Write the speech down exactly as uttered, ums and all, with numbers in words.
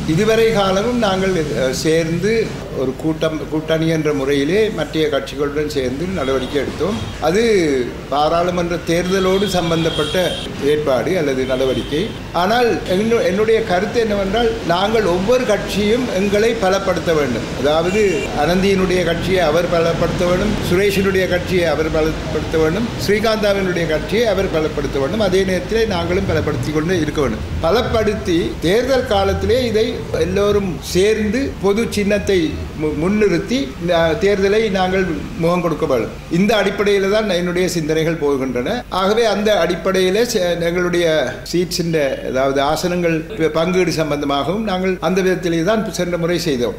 இதுவரை காலமும் நாங்கள் சேர்ந்து ஒரு கூட்டம் கூட்டணி என்ற முறையிலே மற்ற கட்சிகளுடன் சேர்ந்து நடவடிக்கை எடுத்தோம். அது பாராளுமன்ற தேர்தலோடு சம்பந்தப்பட்ட ஏற்பாடு அல்லது நடவடிக்கை. ஆனால் என்னுடைய கருத்து என்னவென்றால், நாங்கள் ஒவ்வொரு கட்சியும் எங்களை பலப்படுத்த வேண்டும். அதாவது அனந்தியினுடைய கட்சியை அவர் பலப்படுத்த வேண்டும், சுரேஷனுடைய கட்சியை அவர் பலப்படுத்த வேண்டும், ஸ்ரீகாந்தாவினுடைய கட்சியை அவர் பலப்படுத்த வேண்டும். அதே நேரத்தில் நாங்களும் பலப்படுத்தி கொண்டு இருக்க வேண்டும். பலப்படுத்தி தேர்தல் காலத்திலே இதை எல்லோரும் சேர்ந்து பொது சின்னத்தை முன்னிறுத்தி தேர்தலை நாங்கள் முகம் கொடுக்க வேண்டும். இந்த அடிப்படையில் தான் என்னுடைய சிந்தனைகள் போகின்றன. ஆகவே அந்த அடிப்படையில் எங்களுடைய சீட்ஸின், அதாவது ஆசனங்கள் பங்கீடு சம்பந்தமாகவும் நாங்கள் அந்த விதத்திலே தான் சென்ற முறை செய்தோம்.